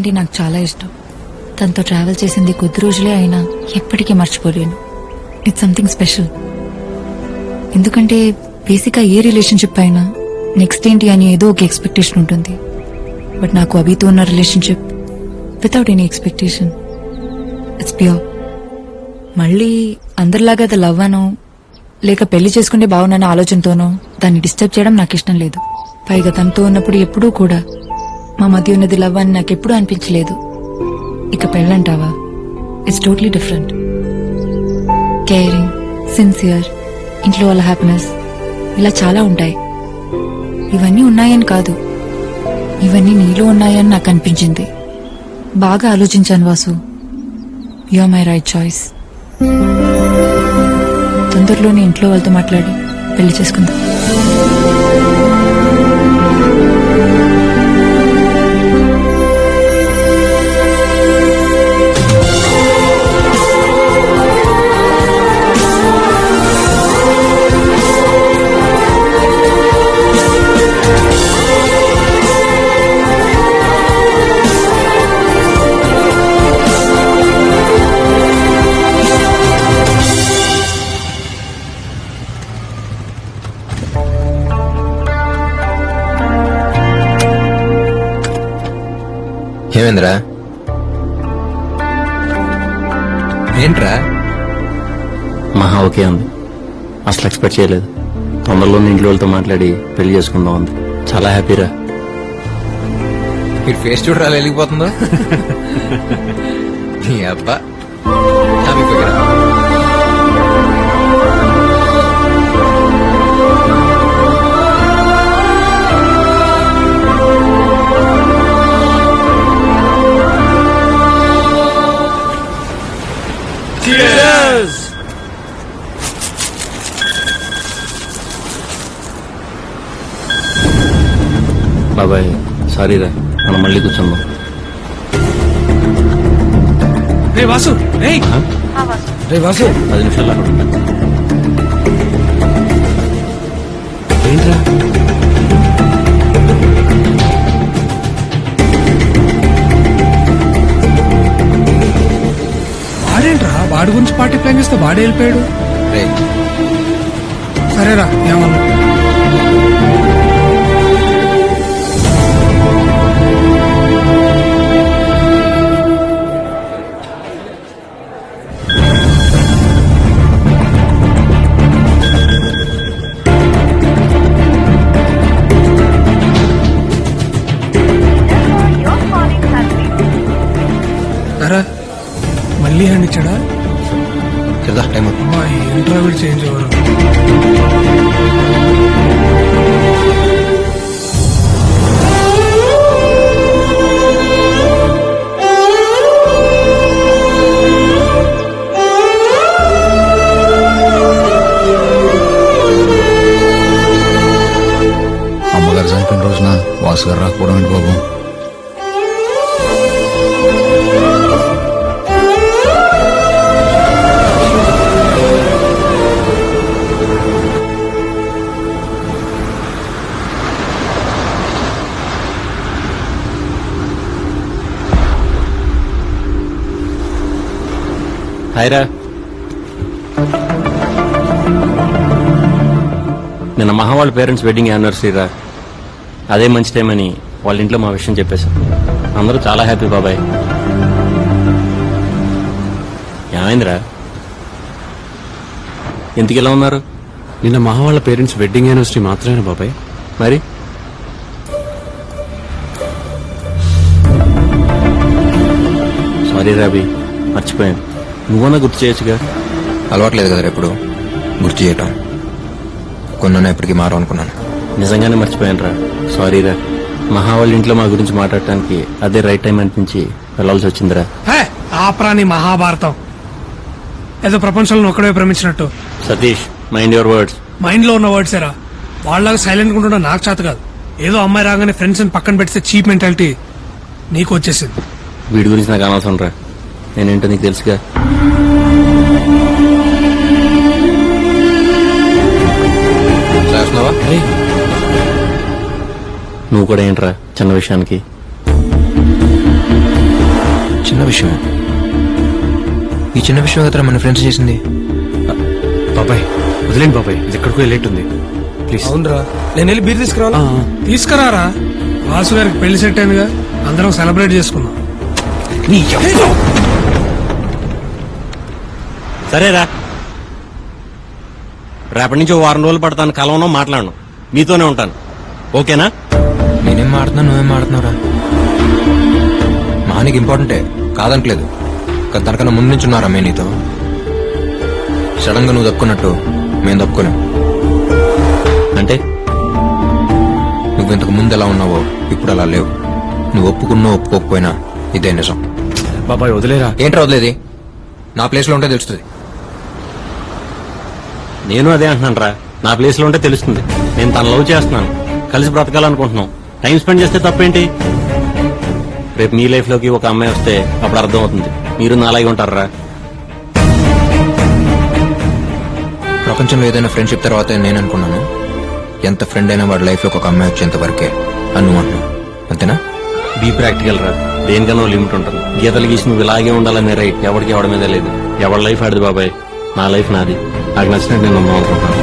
అంటే నాకు చాలా ఇష్టం. తనతో ట్రావెల్ చేసింది కొద్ది రోజులే అయినా ఎప్పటికీ మర్చిపోలేను. It's something special. ఎందుకంటే బేసిక్గా ఏ రిలేషన్షిప్ అయినా నెక్స్ట్ ఏంటి అని ఏదో ఒక ఎక్స్పెక్టేషన్ ఉంటుంది. బట్ నాకు అభితో ఉన్న relationship without any expectation, it's pure. మళ్ళీ అందరిలాగా అది లవ్ అనో లేక పెళ్లి చేసుకుంటే బాగున్న ఆలోచనతోనో దాన్ని డిస్టర్బ్ చేయడం నాకు ఇష్టం లేదు. పైగా తనతో ఉన్నప్పుడు ఎప్పుడూ కూడా మా మధ్య ఉన్నది లవ్ అని నాకెప్పుడూ అనిపించలేదు. ఇక పెళ్ళంటావా, it's totally different. Caring, sincere, ఇంట్లో వాళ్ళ హ్యాపీనెస్, ఇలా చాలా ఉంటాయి. ఇవన్నీ ఉన్నాయని కాదు, ఇవన్నీ నీలో ఉన్నాయని నాకు అనిపించింది. బాగా ఆలోచించాను Vasu. You are my right choice. తొందరలోనే ఇంట్లో వాళ్ళతో మాట్లాడి పెళ్లి చేసుకుందాం. ఏమేంద్రా? ఏంట్రా? మహా ఓకే ఉంది. అసలు ఎక్స్పెక్ట్ చేయలేదు. తొందరలోనే ఇంట్లో వాళ్ళతో మాట్లాడి పెళ్లి చేసుకుందాం ఉంది. చాలా హ్యాపీరా. ఈ ఫేస్ చూడరా వెళ్ళిపోతుందో. నీ అబ్బా బాబాయ్ సారీరా, మనం మళ్ళీ కూర్చుందాం. రే వాసు, రే వాసు, 10 నిమిషాలు అక్కడ ఏంట్రా? వాడేంట్రా? వాడి గురించి పార్టీ ప్లాన్ చేస్తే వాడే వెళ్ళిపోయాడు. సరేరా, ఏమన్నా మళ్ళీ హ్యాండ్ ఇచ్చాడా? అమ్మాయి ఇంటర్వ్యూ చేంజ్ అవ్వరు. అమ్మగారు చనిపోయిన రోజున వాసు గారు రాకపోవడం ఏంటి బాబు? హాయ్రా. నిన్న మహా వాళ్ళ పేరెంట్స్ వెడ్డింగ్ యానివర్సరీ రా. అదే మంచి టైం అని వాళ్ళ ఇంట్లో మా విషయం చెప్పేశాం. అందరూ చాలా హ్యాపీ బాబాయ్. ఏమైందిరా, ఎందుకు ఇలా ఉన్నారు? నిన్న మహా వాళ్ళ పేరెంట్స్ వెడ్డింగ్ యానివర్సరీ మాత్రమేనా బాబాయ్? మరి సారీ రాబీ, మర్చిపోయాను. నువ్వన్నా గుర్తు చేయొచ్చుగా. అలవాట్లేదు కదా ఎప్పుడు గుర్తు చేయటం. కొన్నా ఎప్పటికీ మారు అనుకున్నాను. నిజంగానే మర్చిపోయాను రా. సారీ రా. మహా వాళ్ళ ఇంట్లో మా గురించి మాట్లాడటానికి అదే రైట్ టైం అనిపించి వెళ్లాల్సి వచ్చిందిరా. ఆప్రాని మహాభారతం ఏదో ప్రపంచంలో ఒక్కడే ప్రేమించినట్టు. Satish, mind your words. Mind లో ఉన్న వర్డ్స్ ఏరా. వాళ్ళలాగా సైలెంట్ గా ఉండడం నాకు చేత కాదు. ఏదో అమ్మాయి రాగానే ఫ్రెండ్స్ అని పక్కన పెడితే చీప్ మెంటాలిటీ నీకు వచ్చేసింది. వీడి గురించి నాకు అనవసరం రా. నేనేంటో నీకు తెలుసుగా. నువ్వు కూడా ఏంట్రా చిన్న విషయానికి? విషయం. ఈ చిన్న విషయం కదా మన ఫ్రెండ్స్ చేసింది. బాబాయ్ వదిలేండి బాబాయ్, ఇది ఎక్కడికో వెళ్ళేట్టుంది. ప్లీజ్. అవునరా, నేను వెళ్ళి బీర్ తీసుకురావాలా? తీసుకురారా, వాసు గారికి పెళ్లి సెట్ అయిందిగా, అందరం సెలబ్రేట్ చేసుకుందాం. సరేరా, రేపటి నుంచి 4 రోజులు పడతాను, కలవను, మాట్లాడను, మీతోనే ఉంటాను. ఓకేనా? నేనేం మాడుతున్నా, నువ్వేం మాడుతున్నావురా? మహానికి ఇంపార్టెంటే, కాదనట్లేదు. కానీ తనకన్నా ముందు నుంచి ఉన్నారా మేము నీతో? సడన్ గా నువ్వు దక్కున్నట్టు మేము దక్కున్నాం. అంటే నువ్వు ఇంతకు ముందు ఎలా ఉన్నావో ఇప్పుడు అలా లేవు. నువ్వు ఒప్పుకున్నా ఒప్పుకోకపోయినా ఇదే నిజం. బాబాయ్ వదిలేరా. ఏంట్రా వదిలేది? నా ప్లేస్ లో ఉంటే తెలుస్తుంది. నేను అదే అంటున్నాను రా, నా ప్లేస్ లో ఉంటే తెలుస్తుంది. నేను తన లవ్ చేస్తున్నాను, కలిసి బ్రతకాలనుకుంటున్నాం, టైం స్పెండ్ చేస్తే తప్పేంటి? రేపు మీ లైఫ్ లోకి ఒక అమ్మాయి వస్తే అప్పుడు అర్థం అవుతుంది. మీరు నాలాగే ఉంటారా? ప్రపంచంలో ఏదైనా ఫ్రెండ్షిప్ తర్వాత నేను అనుకున్నాను, ఎంత ఫ్రెండ్ అయినా వాడి లైఫ్ లో ఒక అమ్మాయి వచ్చేంత వరకే అని నువ్వు అంటున్నావు. అంతేనా? బీ ప్రాక్టికల్ రా, దేనికన్నా లిమిట్ ఉంటుంది. గీతలు గీసి నువ్వు ఇలాగే ఉండాలనే రైట్ ఎవరికి ఎవడ మీద లేదు. ఎవరి లైఫ్ ఆడిది బాబాయ్, నా లైఫ్ నాది. నాకు నచ్చినట్టు నేను ఉందాం అనుకుంటాను.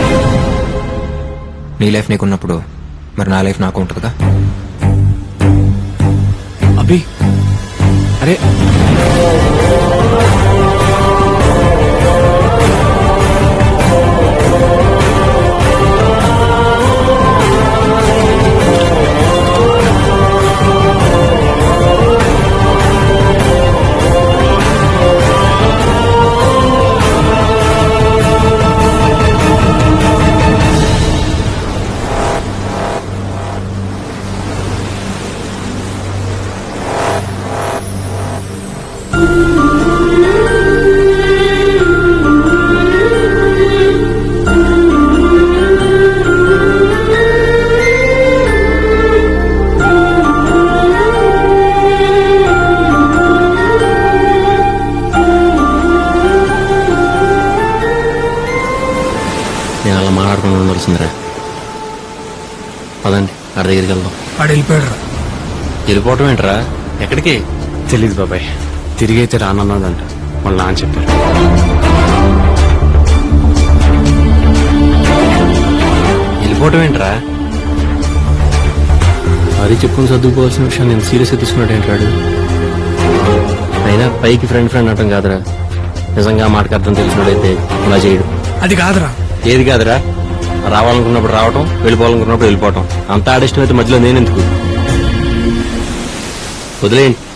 నీ లైఫ్ నీకున్నప్పుడు మరి నా లైఫ్ నాకు ఉంటుందిగా. అభి అరే నేను అలా మాట్లాడుకుని ఉండాల్సిందిరా. పదండి, ఆడి దగ్గరికి వెళ్దాం. వాడు వెళ్ళిపోయాడు. వెళ్ళిపోవటం ఏంట్రా? ఎక్కడికి? తెలీదు బాబాయ్, తిరిగి అయితే రానన్నదంట వాళ్ళ నాన్న చెప్పారు. వెళ్ళిపోవటం ఏంట్రా? అది చెప్పుకుని చదువుకోవాల్సిన విషయం నేను సీరియస్గా తీసుకున్నాడు ఏంటాడు. అయినా పైకి ఫ్రెండ్ అంటాం కాదురా, నిజంగా మాటకు అర్థం తెలిసినట్టయితే అలా చేయడు. అది కాదురా. ఏది కాదురా, రావాలనుకున్నప్పుడు రావటం, వెళ్ళిపోవాలనుకున్నప్పుడు వెళ్ళిపోవటం. అంత ఆడిష్టం అయితే మధ్యలో నేనెందుకు? వదిలేయండి.